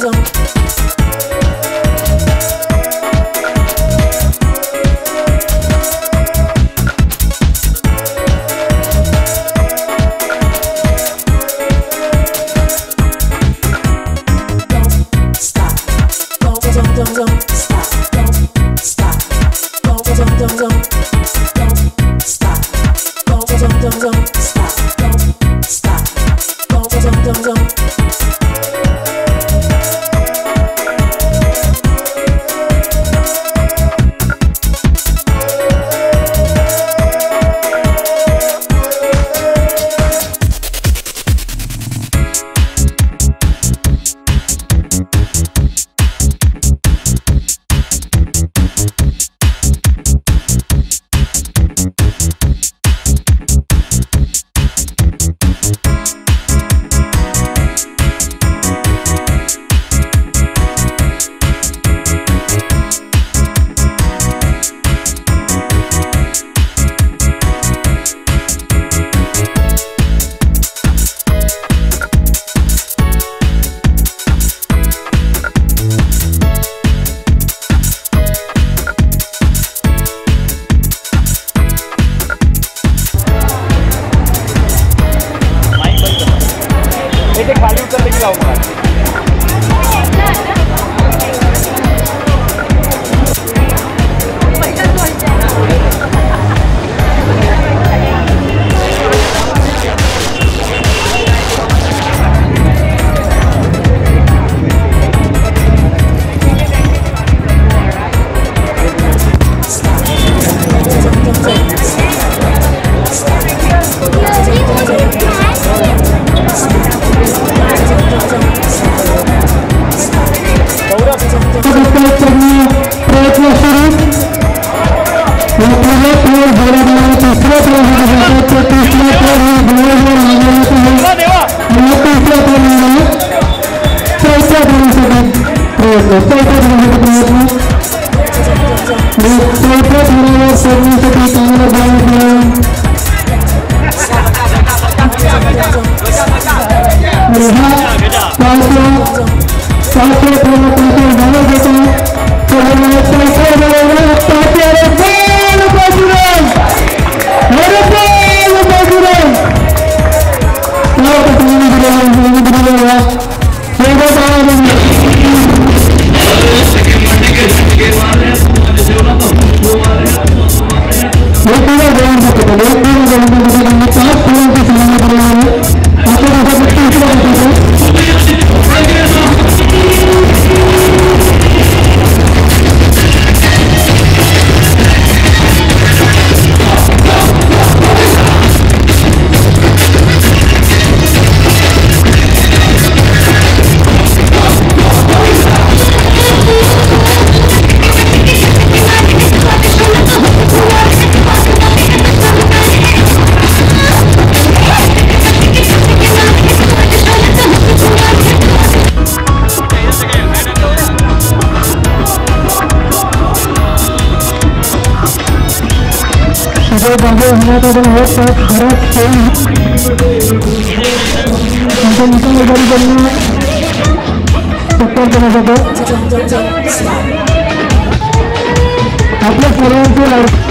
आपल्या सर्वांचे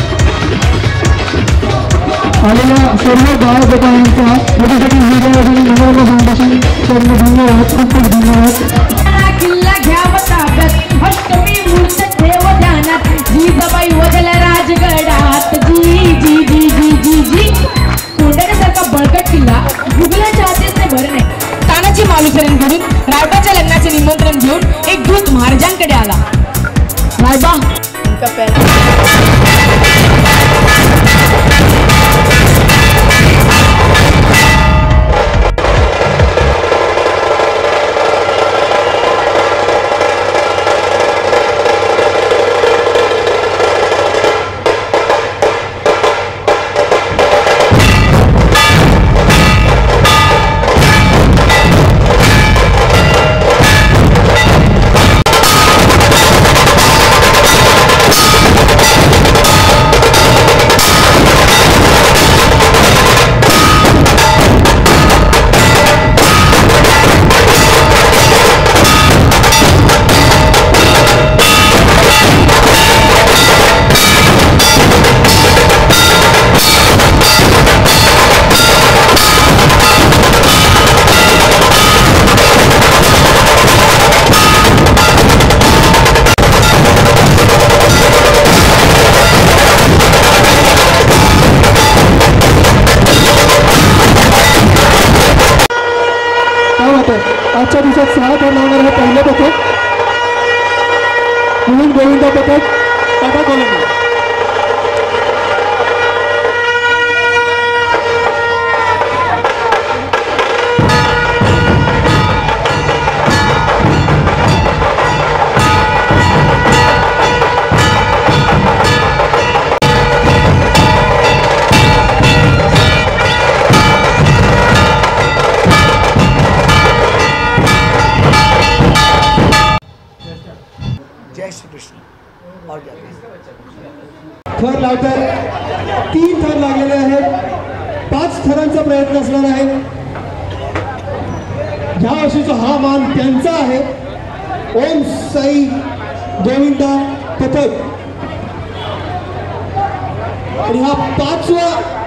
आलेल्या सर्व गावकऱ्यांचा माझ्यासाठी नगरला फाउंडेशन सर्व धन्यवाद, खूप खूप धन्यवाद. किल्ला घ्याव ताब्यात अष्टमी मूर्त ठेव ध्यानात जिजाबाई वगैरे राजगडात जी जी जी जी जी जी कोंडाण्यासारखा बळकट किल्ला गुगलाच्या हातीच नाही भरणे. तानाजी मालुसरेंकडून रायबाच्या लग्नाचे निमंत्रण घेऊन एक दूत महाराजांकडे आला. रायबा उनका पहला पथक आजच्या दिवसात 6 थर लावणार हे पहिलं पथक म्हणून गोविंदा पथक टाटा कॉलनी. जय श्री कृष्ण. और थर लावतात 3 थर लागलेले आहेत. 5 थरांचा प्रयत्न असणार आहे. ह्या वर्षीचा हा मान त्यांचा आहे. ओम साई गोविंदा पथक आणि हा पाचवा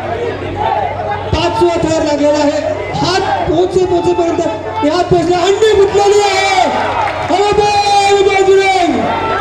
थर लागलेला आहे. हात पोचेपर्यंत यात पोचला अंडी फुटलेली आहे. बजरंग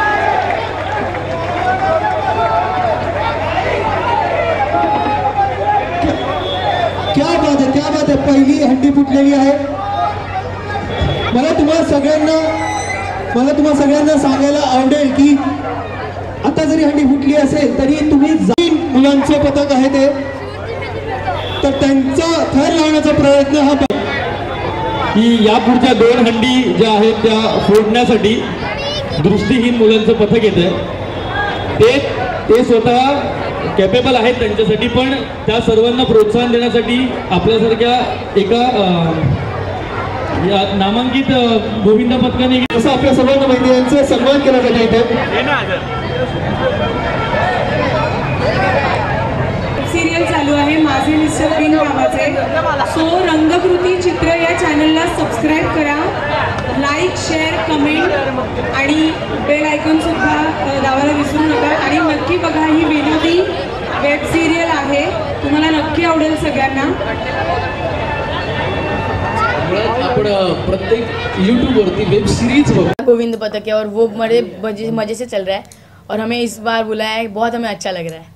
क्या बात आहे. पहिली हंडी फुटलेली आहे. मला तुम्हाला सगळ्यांना सांगायला आवडेल की आता जरी हंडी फुटली असेल तरी तुम्ही जाईन मुलांचे पथक आहे ते तर त्यांचा थर लावण्याचा प्रयत्न हा की या पुढच्या 2 हंडी ज्या आहेत त्या फोडण्यासाठी दृष्टीहीन मुलांचं पथक येत आहे. ते स्वतः कॅपेबल आहेत त्यांच्यासाठी, पण त्या सर्वांना प्रोत्साहन देण्यासाठी आपल्यासारख्या एका या नामांकित गोविंदा पथकाने असं आपल्या सर्वांना माहिती यांचा सन्मान केला जातो इथे. सिरियल चालू आहे माझे मिस्टर बिन नावाचे. सो रंगकृती चित्र या चॅनलला सबस्क्राईब करा, लाईक शेअर कमेंट आणि बेल आयकॉन सुद्धा दाबायला विसरू नका. आणि नक्की बघा, ही विनोदी वेब सिरियल आहे, तुम्हाला नक्की आवडेल सगळ्यांना. आपण प्रत्येक यूट्यूबवरती वेब सीरीज बघू. गोविंद पथक है और वो बड़े मज़े से चल रहा है और हमें इस बार बुलाया है, बहुत हमें अच्छा लग रहा है.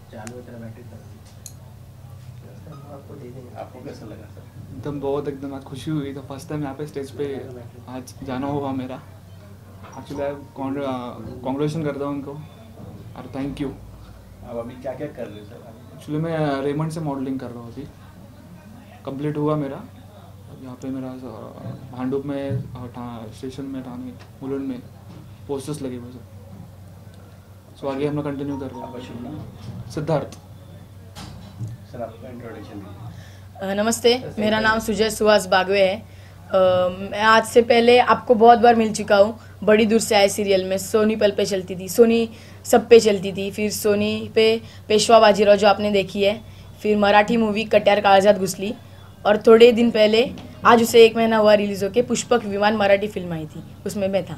एकदम आज खुशी हुई. तो फर्स्ट टाइम यहाँ पे स्टेज पे आज जाना हुआ मेरा. एक्चुअली कॉन्ग्रेचुलेशन करता हूँ उनको और थैंक यू. अब अभी क्या क्या कर रहे हैं सर? एक्चुअली मैं रेमंड से मॉडलिंग कर रहा हूँ. अभी कंप्लीट हुआ मेरा. यहाँ पे मेरा भांडुप में स्टेशन में ठाणे मुलुंड में पोस्टर्स लगे हुए सर. सो आगे हम लोग कंटिन्यू कर रहे हैं. सिद्धार्थ सर आपका इंट्रोडक्शन दीजिए. नमस्ते, मेरा नाम सुजय सुहास बागवे है. मैं आज से पहले आपको बहुत बार मिल चुका हूँ. बड़ी दूर से आए सीरियल में. सोनी पल पे चलती थी, सोनी सब पे चलती थी. फिर सोनी पे पेशवा बाजीराव जो आपने देखी है. फिर मराठी मूवी कट्यार काळजात घुसली. और थोड़े दिन पहले आज उसे 1 महीना हुआ रिलीज़ होके पुष्पक विमान मराठी फिल्म आई थी, उसमें मैं था.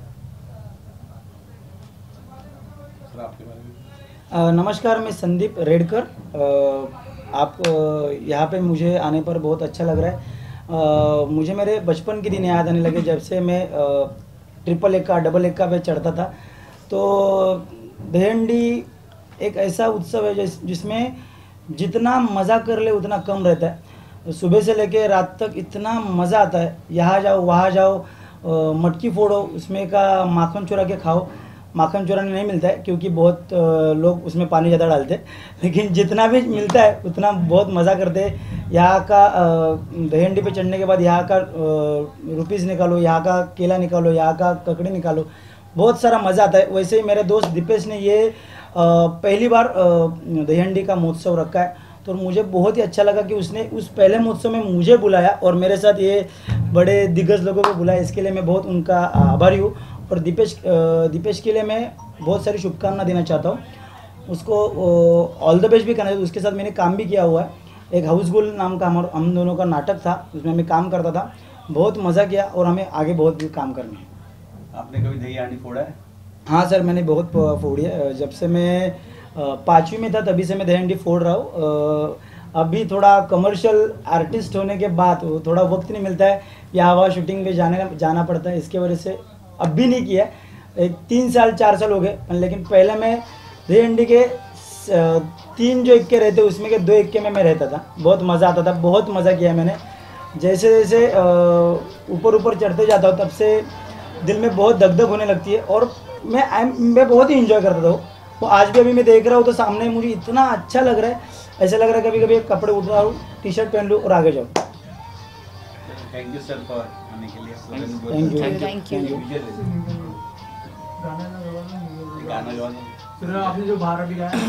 सर आपके बारे में. नमस्कार, मैं संदीप रेडकर. आप यहाँ पे मुझे आने पर बहुत अच्छा लग रहा है. मुझे मेरे बचपन के दिन याद आने लगे जब से मैं ट्रिपल एक्का डबल एक्का पे चढ़ता था. तो दहीहंडी एक ऐसा उत्सव है जिसमें जितना मज़ा कर ले उतना कम रहता है. सुबह से लेके रात तक इतना मज़ा आता है. यहाँ जाओ वहाँ जाओ, मटकी फोड़ो, उसमें का माखन चुरा के खाओ. माखन चुराने नहीं मिलता है क्योंकि बहुत लोग उसमें पानी ज़्यादा डालते हैं, लेकिन जितना भी मिलता है उतना बहुत मज़ा करते हैं. यहाँ का दहीहंडी पे चढ़ने के बाद यहाँ का रुपीज़ निकालो, यहाँ का केला निकालो, यहाँ का ककड़ी निकालो, बहुत सारा मज़ा आता है. वैसे ही मेरे दोस्त दीपेश ने ये पहली बार दहीहंडी का महोत्सव रखा है, तो मुझे बहुत ही अच्छा लगा कि उसने उस पहले महोत्सव में मुझे बुलाया और मेरे साथ ये बड़े दिग्गज लोगों को बुलाया. इसके लिए मैं बहुत उनका आभारी हूँ. और दीपेश के लिए मैं बहुत सारी शुभकामनाएं देना चाहता हूँ. उसको ऑल द बेस्ट भी करना चाहिए. उसके साथ मैंने काम भी किया हुआ है. एक हाउसफुल नाम का हम दोनों का नाटक था, उसमें मैं काम करता था. बहुत मज़ा किया और हमें आगे बहुत भी काम करना है. आपने कभी दही हांडी फोड़ा है? हाँ सर, मैंने बहुत फोड़ी है. जब से मैं 5वीं में था तभी से मैं दहीहंडी फोड़ रहा हूँ. अभी थोड़ा कमर्शियल आर्टिस्ट होने के बाद थोड़ा वक्त नहीं मिलता है, यहाँ वहाँ शूटिंग पे जाना पड़ता है. इसके वजह से अब भी नहीं किया. एक 3 साल 4 साल हो गए. लेकिन पहले मैं दहीहंडी के 3 जो इक्के रहते उसमें के 2 इक्के में मैं रहता था. बहुत मज़ा आता था, बहुत मज़ा किया मैंने. जैसे जैसे ऊपर ऊपर चढ़ते जाता हूँ तब से दिल में बहुत धक होने लगती है और मैं बहुत ही इंजॉय करता हूँ। तो आज भी अभी मैं देख रहा हूँ तो सामने मुझे इतना अच्छा लग रहा है, ऐसा लग रहा है कभी कभी कपड़े उठा लूँ, टी शर्ट पहन लूँ और आगे जाऊँ। थैंक यू सर फॉर आने के लिए। Thank you. गाना गाना सर आपने जो बाहर अभी गाया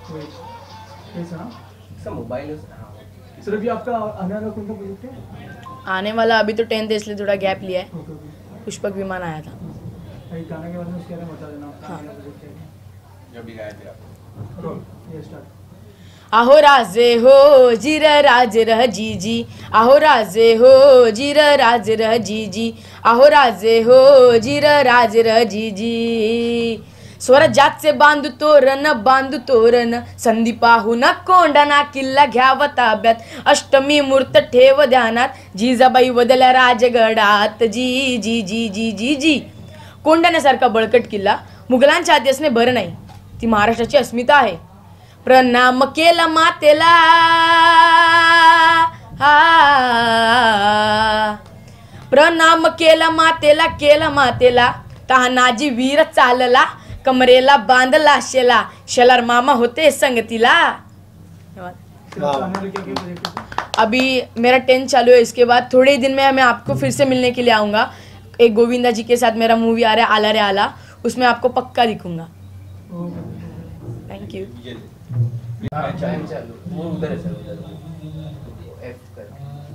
मोबाइल सर अभी आपका आने वाला कौन सा प्रोजेक्ट है? आने वाला अभी तो 10th है इसलिए थोड़ा गैप लिया है। पुष्पक विमान आया था। गाना के बारे में उसके बारे में बता देना आपका हाँ। आने वाला प्रोजेक्ट है। जो भी गाए थे आप। ये स्टार्ट। आहो राजे हो जिर राज रह जी जी, आहो राजे हो जिर राज रह जी जी, आहो राजे हो जिर राज रह जी जी। स्वराज्याचे बांधू तोरण संधी पाहून कोंडाणा किल्ला घ्याव ताब्यात, अष्टमी मूर्त ठेव ध्यानात, जिजाबाई वदल्या राजगडात जी जी जी जी जी जी। कोंडाण्यासारखा बळकट किल्ला मुघलांच्या आधी असणे बरं नाही, ती महाराष्ट्राची अस्मिता आहे। प्रणाम केला मातेला प्रणाम केला मातेला तानाजी वीर चालला, कमरेला बांधला शेलार मामा होते संगतीला। अभी मेरा 10 चालू है, इसके बाद थोड़े ही दिन में मैं आपको फिर से मिलने के लिए आऊँगा। एक गोविंदा जी के साथ मेरा मूवी आ रहा है आला रे आला, उसमें आपको पक्का दिखूंगा। Thank you. वो उधर है सर, उधर एफ कर।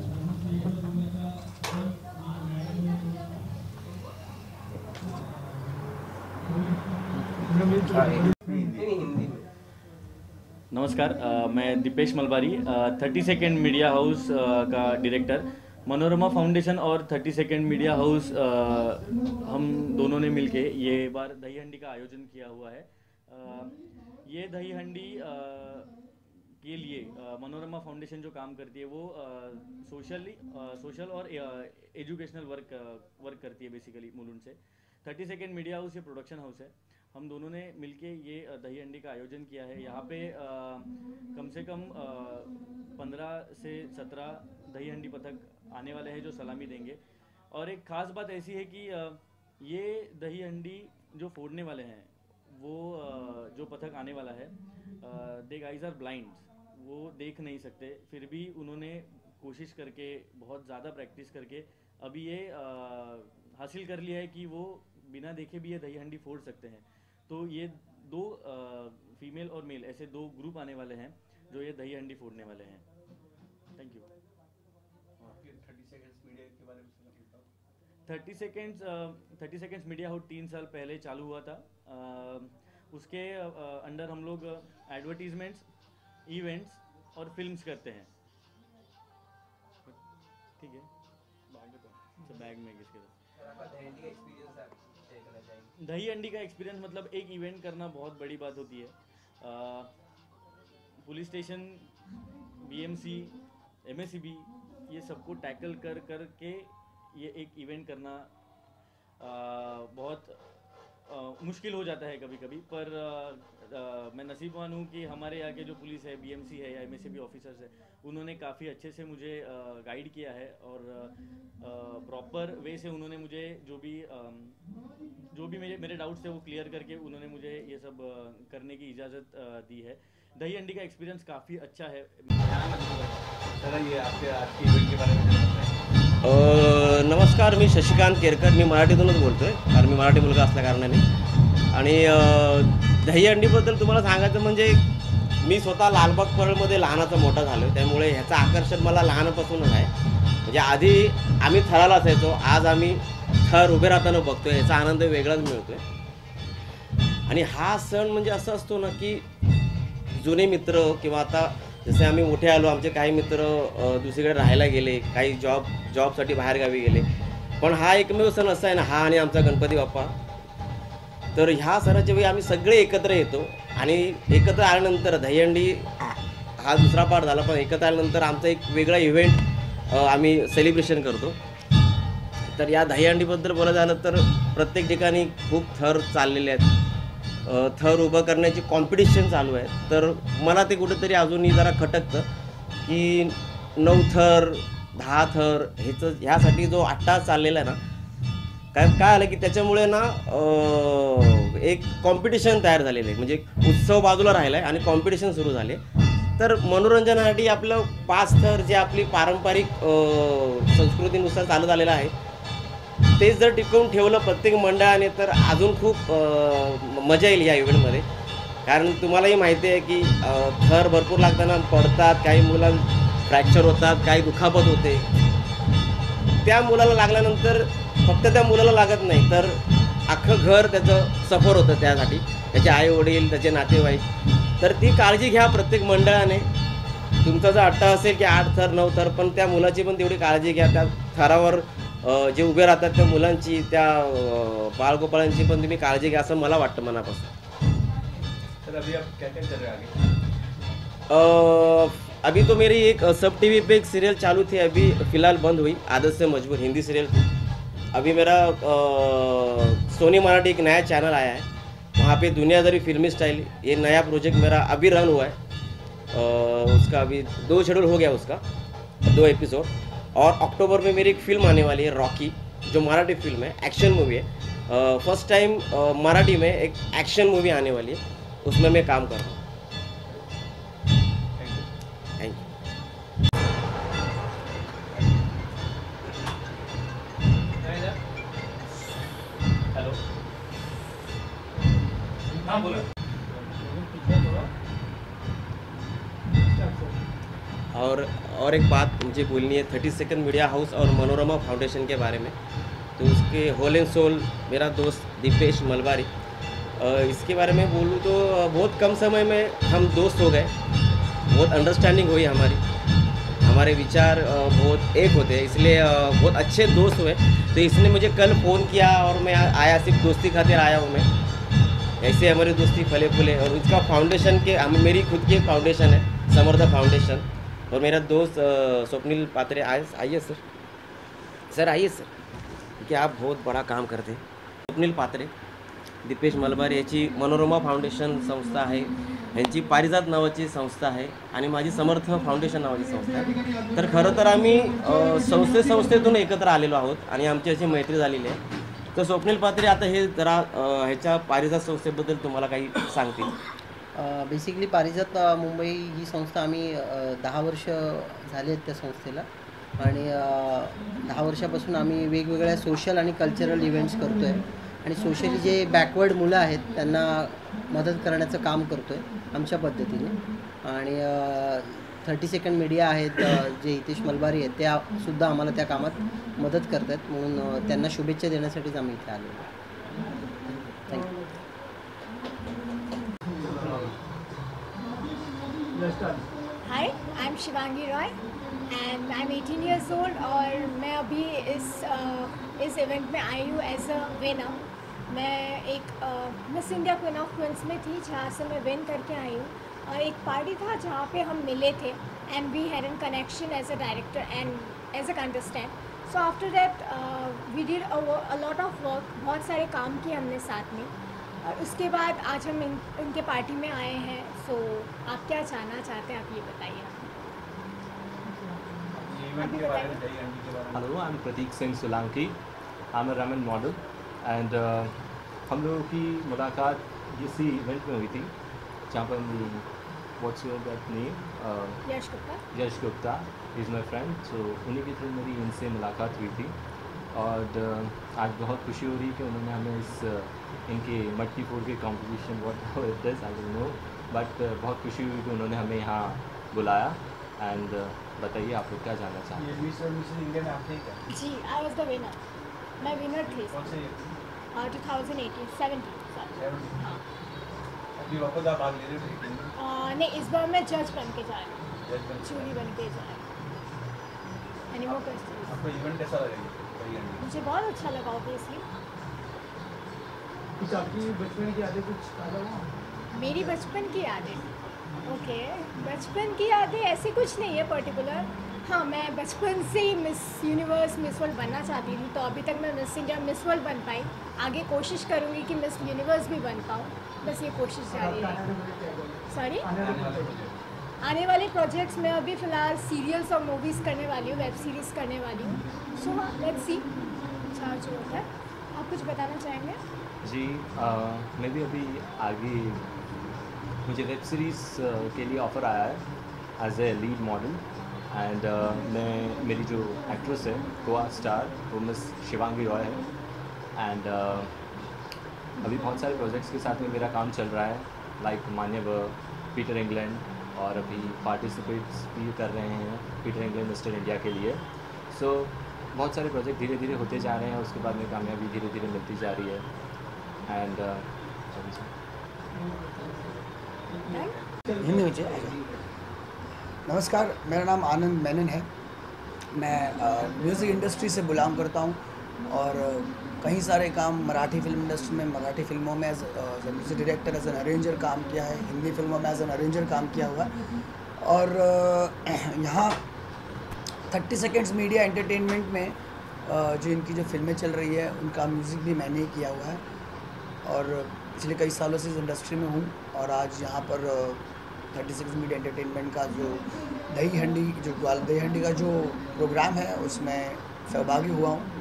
नमस्कार, मैं Deepesh Malbari 30 second media house का डायरेक्टर। मनोरमा फाउंडेशन और 30 सेकेंड मीडिया हाउस हम दोनों ने मिलके ये बार दही हंडी का आयोजन किया हुआ है। ये दही हंडी के लिए मनोरमा फाउंडेशन जो काम करती है वो सोशल और एजुकेशनल वर्क करती है बेसिकली मुलुंड से। 30 सेकेंड मीडिया हाउस ये प्रोडक्शन हाउस है। हम दोनों ने मिलके ये दही हंडी का आयोजन किया है। यहाँ पे कम से कम 15 से 17 दही हंडी पथक आने वाले हैं जो सलामी देंगे। और एक ख़ास बात ऐसी है कि ये दही हंडी जो फोड़ने वाले हैं वो जो पथक आने वाला है, दे गाइज आर ब्लाइंड, वो देख नहीं सकते, फिर भी उन्होंने कोशिश करके बहुत ज़्यादा प्रैक्टिस करके अभी ये हासिल कर लिया है कि वो बिना देखे भी ये दही हंडी फोड़ सकते हैं। तो ये दो फीमेल और मेल ऐसे दो ग्रुप आने वाले हैं जो ये दही हंडी फोड़ने वाले हैं। Thank you. 30 सेकंड्स मीडिया के बारे में सुना। 30 सेकंड्स मीडिया हाउस 3 साल पहले चालू हुआ था। उसके अंडर हम लोग एडवर्टीजमेंट्स, इवेंट्स और फिल्म्स करते हैं। ठीक है, बैग में किसके दही हंडी का एक्सपीरियंस मतलब एक इवेंट करना बहुत बड़ी बात होती है। पुलिस स्टेशन, बीएमसी, एमएससीबी ये सबको टैकल करके ये एक इवेंट करना बहुत मुश्किल हो जाता है कभी कभी। पर मैं नसीबवान हूँ कि हमारे यहाँ के जो पुलिस है, बीएमसी है या एमएससीबी ऑफिसर्स है, उन्होंने काफ़ी अच्छे से मुझे गाइड किया है और प्रॉपर वे से उन्होंने मुझे जो भी मेरे डाउट्स थे वो क्लियर करके उन्होंने मुझे ये सब करने की इजाज़त दी है। दही हंडी का एक्सपीरियंस काफ़ी अच्छा है। सर ये आपके आज के इवेंट के बारे में बताएं। नमस्कार, मी शशिकांत केरकर, मी मराठीतूनच बोलतो आहे कारण मी मराठी मुलगा असल्या कारणाने। आणि दही हंडीबद्दल तुम्हाला सांगायचं म्हणजे मी स्वतः लालबाग परळमध्ये लहानाचा मोठा झालो आहे, त्यामुळे ह्याचं आकर्षण मला लहानपासूनच आहे। म्हणजे आधी आम्ही थराला असायचो, आज आम्ही थर उभे राहताना बघतोय, याचा आनंद वेगळाच मिळतोय। आणि हा सण म्हणजे असं असतो ना की जुने मित्र किंवा आता जसे आम्ही मोठे आलो, आमचे काही मित्र दुसरीकडे राहायला गेले, काही जॉबसाठी बाहेरगावी गेले, पण हा एकमेव सण असा आहे ना, हा आणि आमचा गणपती बाप्पा। तर ह्या सणाच्या वेळी आम्ही सगळे एकत्र येतो आणि एकत्र आल्यानंतर दहीहंडी हा दुसरा पार्ट झाला, पण एकत्र आल्यानंतर आमचा एक वेगळा इव्हेंट आम्ही सेलिब्रेशन करतो। तर या दहीहंडीबद्दल बोलायचं झालं तर प्रत्येक ठिकाणी खूप थर चाललेले आहेत, थर उभं करण्याची कॉम्पिटिशन चालू आहे। तर मला ते कुठेतरी अजूनही जरा खटकतं की 9 थर 10 थर ह्यासाठी जो अट्टाहास चाललेला आहे ना, काय आलं की त्याच्यामुळे ना एक कॉम्पिटिशन तयार झालेलं आहे. म्हणजे उत्सव बाजूला राहिला आहे आणि कॉम्पिटिशन सुरू झाले. तर मनोरंजनासाठी आपलं 5 थर जे आपली पारंपरिक संस्कृतीनुसार चालत आलेलं आहे तेच जर टिकवून ठेवलं प्रत्येक मंडळाने तर अजून खूप मजा येईल या इव्हेंटमध्ये. कारण तुम्हालाही माहिती आहे की थर भरपूर लागताना पडतात, काही मुलांना फ्रॅक्चर होतात, काही दुखापत होते. त्या मुलाला लागल्यानंतर फक्त त्या मुलाला लागत नाही तर अख्खं घर त्याचं सफर होतं त्यासाठी, त्याचे आई वडील, त्याचे नातेवाईक. तर ती काळजी घ्या प्रत्येक मंडळाने. तुमचा जर अट्टा असेल की 8 थर 9 थर, पण त्या मुलाची पण तेवढी काळजी घ्या. त्या थरावर जे उभे राहतात त्या मुलांची, त्या बाळगोपाळांची पण तुम्ही काळजी घ्या असं मला वाटतं मनापासून. सर अभी आप क्या क्या कर रहे हैं आगे? अभी तो मेरी एक सब टीवी पे एक सीरियल चालू थी, अभी फ़िलहाल बंद हुई, आदत से मजबूर, हिंदी सीरियल थी. अभी मेरा सोनी मराठी एक नया चैनल आया है, वहाँ पे दुनियादारी फिल्मी स्टाइल ये नया प्रोजेक्ट मेरा अभी रन हुआ है. उसका अभी 2 शेड्यूल हो गया उसका, 2 एपिसोड. और अक्टूबर में मेरी एक फ़िल्म आने वाली है रॉकी, जो मराठी फिल्म है, एक्शन मूवी है. फर्स्ट टाइम मराठी में एक एक्शन मूवी आने वाली है, उसमें मैं काम कर रहा हूँ. Thank you. हेलो, हाँ बोलो. और एक बात मुझे बोलनी है 30 सेकंड मीडिया हाउस और मनोरमा फाउंडेशन के बारे में. तो उसके होल एंड सोल मेरा दोस्त दीपेश मलबारी, इसके बारे में बोलूँ तो बहुत कम समय में हम दोस्त हो गए, बहुत अंडरस्टैंडिंग हुई हमारी, हमारे विचार बहुत एक होते हैं, इसलिए बहुत अच्छे दोस्त हुए. तो इसने मुझे कल फ़ोन किया और मैं आया, सिर्फ दोस्ती खातिर आया हूँ मैं. ऐसे हमारी दोस्ती फले फूले. और इसका फाउंडेशन के मेरी खुद की एक फाउंडेशन है, समर्थ फाउंडेशन. और मेरा दोस्त स्वप्निल पात्रे, आइए सर, सर आइए सर, क्योंकि आप बहुत बड़ा काम करते हैं. स्वप्निल पात्रे, दीपेश मलबारी याची मनोरमा फाउंडेशन संस्था आहे, यांची पारिजात नावाची संस्था आहे आणि माझी समर्थ फाउंडेशन नावाची संस्था आहे. तर खरं तर आम्ही संस्थेतून एकत्र आलेलो आहोत आणि आमची अशी मैत्री झालेली आहे. तर स्वप्निल पात्रे आता हे जरा ह्याच्या पारिजात संस्थेबद्दल तुम्हाला काही सांगतील. बेसिकली पारिजात मुंबई ही संस्था आम्ही 10 वर्ष झाले आहेत त्या संस्थेला. आणि 10 वर्षापासून आम्ही वेगवेगळ्या सोशल आणि कल्चरल इव्हेंट्स करतो आहे आणि सोशली जे बॅकवर्ड मुलं आहेत त्यांना मदत करण्याचं काम करतो आहे आमच्या पद्धतीने. आणि 30 सेकंड मीडिया आहेत जे हितेश मलबारी आहेत, त्या सुद्धा आम्हाला त्या कामात मदत करत आहेत, म्हणून त्यांना शुभेच्छा देण्यासाठीच आम्ही इथे आलो आहे. Thank you. Hi, I am Shivangi Roy and I am 18 years old और मैं अभी इस इवेंट में आई हूँ एज अ विनर. मैं एक Miss India Queen of Queens में थी, जहाँ से मैं विन करके आई हूँ. और एक पार्टी था जहाँ पे हम मिले थे and we had an connection as a director and as a contestant. So after that we did a lot of work, बहुत सारे काम किए हमने साथ में. और उसके बाद आज हम इनके पार्टी में आए हैं. सो आप क्या जानना चाहते हैं, आप ये बताइए. Hello, I am Prateek Singh Solanki. I am a Raman model and हम लोगों की मुलाकात इसी इवेंट में हुई थी जहाँ पर what's your that name, Yash Gupta is my friend. So उन्हीं के थ्रू मेरी इनसे मुलाकात हुई थी और आज बहुत खुशी हो रही कि उन्होंने हमें इस इनके मट्टी फोड़ के competition what it is I don't know, but बहुत खुशी हुई कि उन्होंने हमें यहाँ बुलाया. एंड बताइए आप लोग क्या जानना चाहते हैं. जी, आई वॉज द विनर. मैं विनर थी 2018 17. हाँ. अभी वापस आप भाग ले रहे हो? नहीं, इस बार मैं जज बन के जा रही हूँ, जूरी बन के जा रही हूँ. एनिमो क्वेश्चन. आपको इवेंट कैसा लगा? मुझे बहुत अच्छा लगा. ऑब्वियसली कुछ आपकी बचपन की यादें कुछ ताज़ा हुआ? मेरी बचपन की यादें, ओके, बचपन की यादें ऐसी कुछ नहीं है पर्टिकुलर. हाँ, मैं बचपन से ही मिस यूनिवर्स, मिस वर्ल्ड बनना चाहती थी. तो अभी तक मैं मिस इंडिया, मिस वर्ल्ड बन पाई. आगे कोशिश करूँगी कि मिस यूनिवर्स भी बन पाऊँ. बस ये कोशिश जारी रहेगी. सॉरी, आने वाले प्रोजेक्ट्स में अभी फ़िलहाल सीरियल्स और मूवीज़ करने वाली हूँ, वेब सीरीज़ करने वाली हूँ। सो हाँ, लेट्स सी अच्छा जो होता है। आप कुछ बताना चाहेंगे? जी मैं भी अभी आगे मुझे वेब सीरीज़ के लिए ऑफ़र आया है as a lead model and मैं मेरी जो एक्ट्रेस है गोवा स्टार वो मिस शिवांगी रॉय है एंड अभी बहुत सारे प्रोजेक्ट्स के साथ में मेरा काम चल रहा है लाइक मान्यवर, पीटर इंग्लैंड और अभी पार्टिसिपेट्स भी कर रहे हैं पीटर इंग्लैंड मिस्टर इंडिया के लिए। सो बहुत सारे प्रोजेक्ट धीरे धीरे होते जा रहे हैं, उसके बाद में कामयाबी धीरे धीरे मिलती जा रही है एंड हिंदी में नमस्कार, मेरा नाम आनंद मेनन है। मैं म्यूज़िक इंडस्ट्री से बिलोंग करता हूँ और कई सारे काम मराठी फिल्म इंडस्ट्री में, मराठी फिल्मों में as a music director, as an arranger काम किया है, हिंदी फिल्मों में एज एन अरेंजर काम किया हुआ है। और यहाँ 30 सेकेंड्स मीडिया एंटरटेनमेंट में जो इनकी जो फिल्में चल रही है उनका म्यूज़िक भी मैंने ही किया हुआ है और पिछले कई सालों से इस इंडस्ट्री में हूँ। और आज यहाँ पर 36 मीडिया एंटरटेनमेंट का जो दही हंडी का जो प्रोग्राम है उसमें सहभागी हुआ हूँ।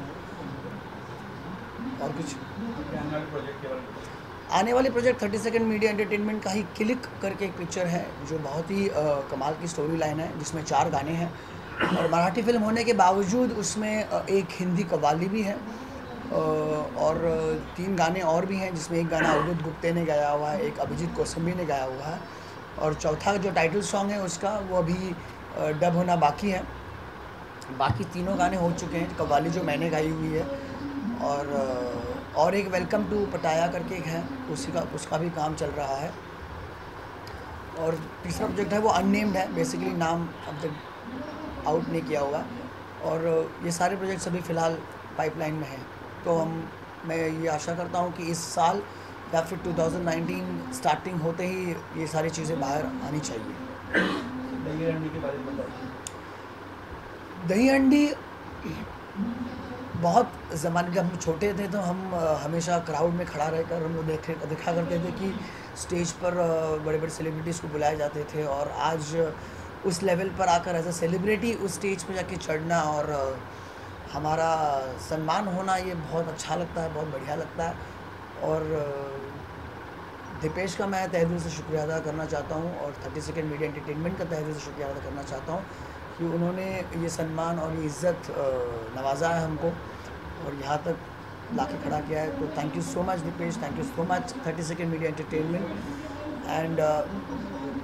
और कुछ आने वाले प्रोजेक्ट 30 सेकेंड मीडिया एंटरटेनमेंट का ही क्लिक करके एक पिक्चर है जो बहुत ही कमाल की स्टोरी लाइन है, जिसमें 4 गाने हैं और मराठी फिल्म होने के बावजूद उसमें एक हिंदी कव्वाली भी है और 3 गाने और भी हैं, जिसमें एक गाना अवधूत गुप्ते ने गाया हुआ है, एक अभिजीत कौसंबी ने गाया हुआ है और चौथा जो टाइटल सॉन्ग है उसका वो अभी डब होना बाकी है। बाकी तीनों गाने हो चुके हैं, कव्वाली जो मैंने गाई हुई है और एक वेलकम टू पटाया करके एक है, उसका भी काम चल रहा है। और तीसरा प्रोजेक्ट है वो अननेम्ड है, बेसिकली नाम अब तक आउट नहीं किया हुआ। और ये सारे प्रोजेक्ट्स अभी फ़िलहाल पाइपलाइन में हैं। तो मैं ये आशा करता हूँ कि इस साल या फिर 2019 स्टार्टिंग होते ही ये सारी चीज़ें बाहर आनी चाहिए। दही हंडी के बारे में बताइए। दही हंडी बहुत ज़माने जब हम छोटे थे तो हम हमेशा क्राउड में खड़ा रहकर हम लोग देखा करते थे कि स्टेज पर बड़े बड़े सेलिब्रिटीज़ को बुलाए जाते थे और आज उस लेवल पर आकर एज अ सेलिब्रिटी उस स्टेज पर जाके चढ़ना और हमारा सम्मान होना ये बहुत अच्छा लगता है, बहुत बढ़िया लगता है। और दीपेश का मैं तहे दिल से शुक्रिया अदा करना चाहता हूँ और 30 सेकेंड मीडिया एंटरटेनमेंट का तहे दिल से शुक्रिया अदा करना चाहता हूँ कि उन्होंने ये सम्मान और ये इज़्ज़त नवाजा है हमको और यहाँ तक ला के खड़ा किया है। तो thank you so much Deepesh, thank you so much 30 second media entertainment and